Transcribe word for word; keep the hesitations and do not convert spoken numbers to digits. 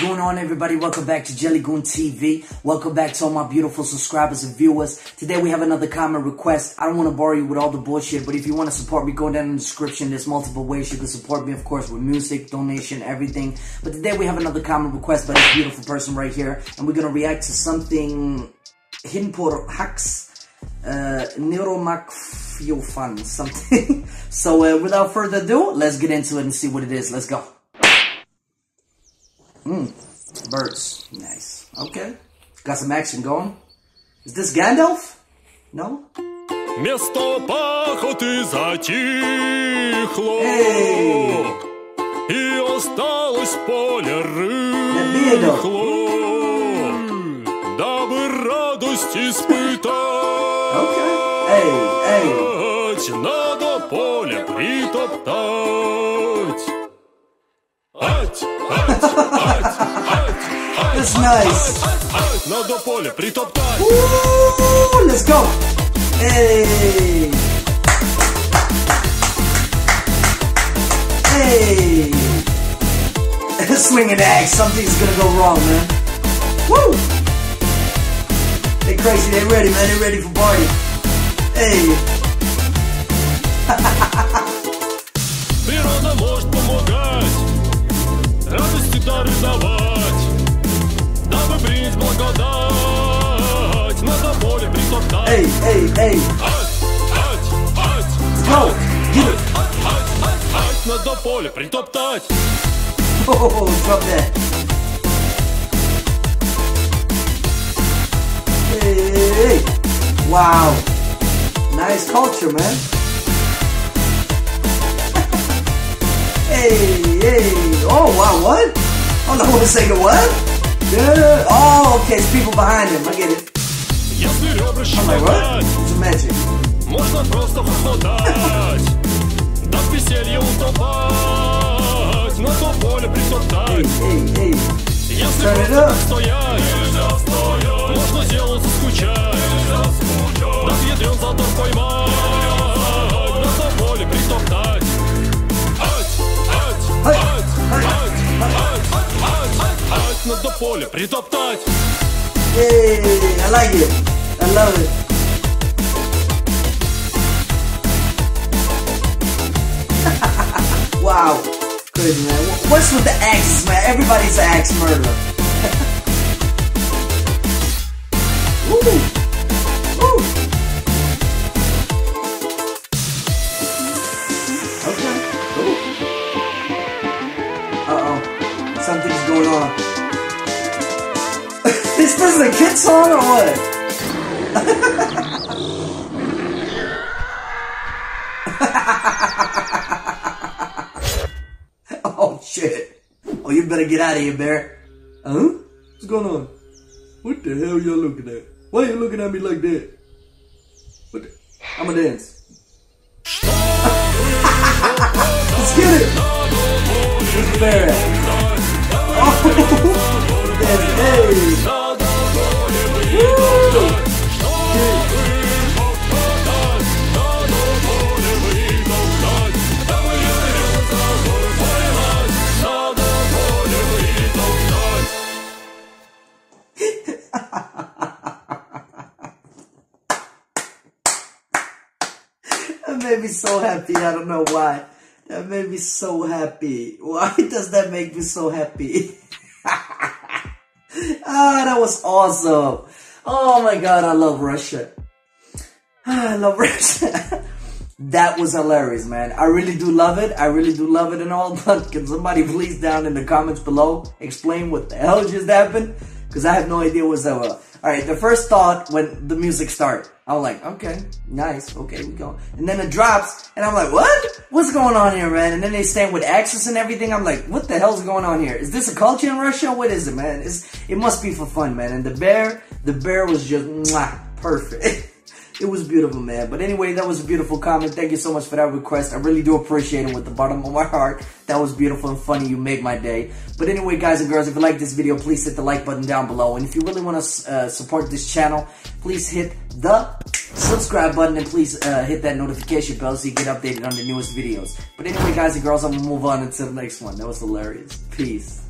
going on, everybody? Welcome back to Jelly Goon T V. Welcome back to all my beautiful subscribers and viewers. Today we have another comment request. I don't want to bore you with all the bullshit, but if you want to support me, go down in the description. There's multiple ways you can support me, of course, with music, donation, everything. But today we have another comment request by this beautiful person right here, and we're going to react to something Hinpor Hacks uh, Neuromac something. So uh, without further ado, let's get into it and see what it is. Let's go. Hmm, birds. Nice. Okay. Got some action going. Is this Gandalf? No? Место пахоты затихло, Hey! и осталось поле рыхло, дабы радость испытать, Okay. Hey, hey. надо поле притоптать. Ать, ать, ать, ать, That's nice. ать, надо поле притоптать. Woo! Let's go. Hey! Hey! Swinging the axe. Something's gonna go wrong, man. Woo! They crazy. They ready, man. They ready for party. Hey! Природа может помогать, радости дары давать, дабы принять благодать, надо поле притоптать. Hey! Hey! Hey! Ать, ать, ать, Let's go! Get it! ать, ать, ать, ать, надо поле притоптать. Oh, drop that. Hey! Wow! Nice culture, man. Hey, hey. Oh, wow, what? Hold on one second, what? Yeah. Oh, okay, it's people behind him. I get it. Если ребра I'm like, щекотать, what? It's a magic. можно просто хохотать, да в веселье утопать, надо поле Hey, притоптать. hey, hey. Если Turn it просто up. так стоять, можно делать заскучать, да в ядрен задор поймать, надо поле притоптать. Ать, ать, Hey, ать, hey, ать, hey. ать, ать, ать, надо поле притоптать. Hey, I like it. I love it. Wow. Crazy, man. What's with the axes, man? Everybody's an axe murderer. Woo. Woo. Okay. Ooh. Uh-oh. Something's going on. Is this a kid song or what? Oh shit. Oh, you better get out of here, Bear. Huh? What's going on? What the hell y'all looking at? Why are you looking at me like that? What the? I'ma dance. Let's get it! Where's the bear at? Oh! Dance, hey! Woo! That made me so happy. I don't know why. That made me so happy. Why does that make me so happy? Ah, that was awesome. Oh my god, I love Russia. I love Russia. That was hilarious, man. I really do love it. I really do love it and all. But can somebody please down in the comments below explain what the hell just happened? Because I have no idea what's up. Alright, the first thought when the music started, I was like, okay, nice, okay, we go. And then it drops, and I'm like, what? What's going on here, man? And then they stand with axes and everything. I'm like, what the hell's going on here? Is this a culture in Russia? What is it, man? It's, it must be for fun, man. And the bear, the bear was just, mwah, perfect. It was beautiful, man. But anyway, that was a beautiful comment. Thank you so much for that request. I really do appreciate it with the bottom of my heart. That was beautiful and funny. You made my day. But anyway, guys and girls, if you like this video, please hit the like button down below. And if you really want to uh, support this channel, please hit the subscribe button and please uh, hit that notification bell so you get updated on the newest videos. But anyway, guys and girls, I'm going to move on until the next one. That was hilarious. Peace.